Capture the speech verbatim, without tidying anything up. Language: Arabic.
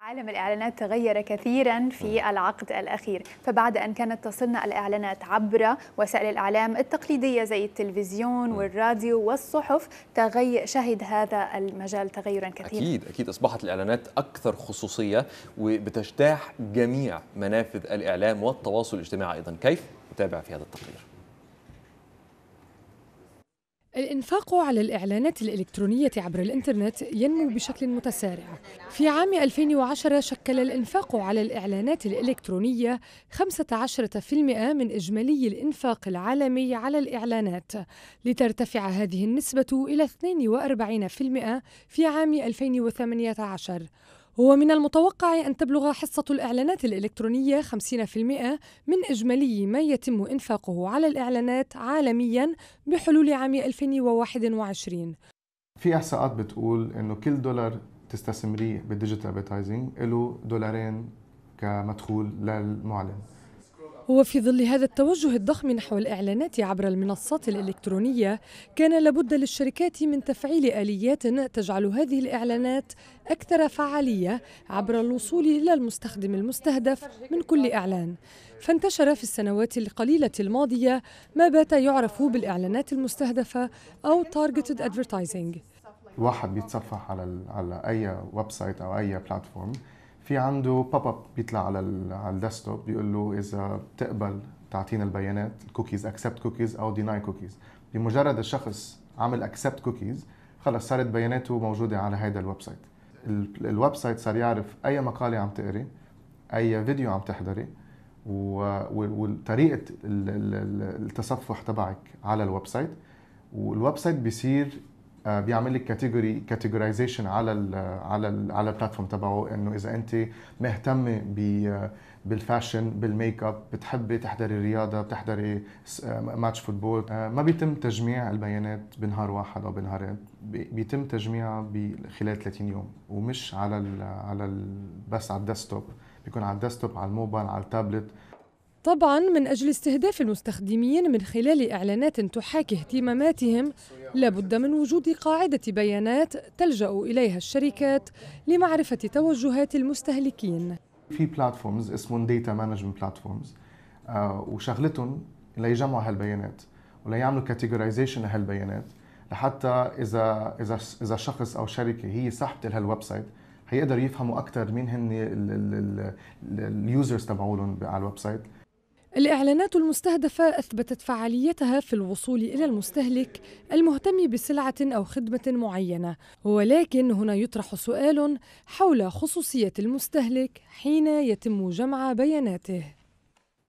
عالم الإعلانات تغير كثيرا في العقد الأخير، فبعد أن كانت تصلنا الإعلانات عبر وسائل الإعلام التقليدية زي التلفزيون والراديو والصحف، تغي... شهد هذا المجال تغيرا كثيرا. أكيد أكيد أصبحت الإعلانات أكثر خصوصية وبتجتاح جميع منافذ الإعلام والتواصل الاجتماعي أيضا. كيف؟ نتابع في هذا التقرير. الإنفاق على الإعلانات الإلكترونية عبر الإنترنت ينمو بشكل متسارع. في عام ألفين وعشرة شكل الإنفاق على الإعلانات الإلكترونية خمسة عشر بالمئة من إجمالي الإنفاق العالمي على الإعلانات، لترتفع هذه النسبة إلى اثنين وأربعين بالمئة في عام ألفين وثمانية عشر. هو من المتوقع أن تبلغ حصة الإعلانات الإلكترونية خمسين بالمئة من إجمالي ما يتم إنفاقه على الإعلانات عالمياً بحلول عام ألفين وواحد وعشرين. في إحصاءات بتقول إنه كل دولار تستثمريه بالديجيتال ادفرتايزنج له دولارين كمدخول للمعلن. وفي ظل هذا التوجه الضخم نحو الإعلانات عبر المنصات الإلكترونية، كان لابد للشركات من تفعيل آليات تجعل هذه الإعلانات أكثر فعالية عبر الوصول إلى المستخدم المستهدف من كل إعلان. فانتشر في السنوات القليلة الماضية ما بات يعرف بالإعلانات المستهدفة أو Targeted Advertising. الواحد بيتصفح على على أي ويب سايت أو أي بلاتفورم، في عنده بوب اب بيطلع على على الديسكتوب بيقول له اذا بتقبل تعطينا البيانات الكوكيز اكسبت كوكيز او ديناي كوكيز. بمجرد الشخص عمل اكسبت كوكيز خلص صارت بياناته موجوده على هذا الويب سايت. الويب سايت صار يعرف اي مقاله عم تقري، اي فيديو عم تحضري، وطريقه التصفح تبعك على الويب سايت، والويب سايت بيصير بيعمل لك كاتيجوري كاتيجورايزيشن على ال على ال على البلاتفورم تبعه، انه اذا انت مهتمه بالفاشن بالميك اب، بتحبي تحضري رياضه، بتحضري ماتش فوتبول، ما بيتم تجميع البيانات بنهار واحد او بنهارين، بيتم تجميعها خلال ثلاثين يوم، ومش على ال على ال بس على الديسكتوب، بيكون على الديسكتوب، على الموبايل، على التابلت. طبعاً من أجل استهداف المستخدمين من خلال إعلانات تحاكي اهتماماتهم، لابد من وجود قاعدة بيانات تلجأ إليها الشركات لمعرفة توجهات المستهلكين. في بلاتفورمز اسمهم داتا مانجمنت بلاتفورمز، وشغلتهم ليجمعوا هالبيانات وليعملوا كاتيجورايزيشن لهالبيانات، لحتى إذا إذا إذا شخص أو شركة هي سحبت لهالويب سايت هيقدر يفهموا أكثر مين هن اليوزرز تبعولهم على الويب سايت. الإعلانات المستهدفة أثبتت فعاليتها في الوصول إلى المستهلك المهتم بسلعة أو خدمة معينة، ولكن هنا يطرح سؤال حول خصوصية المستهلك حين يتم جمع بياناته.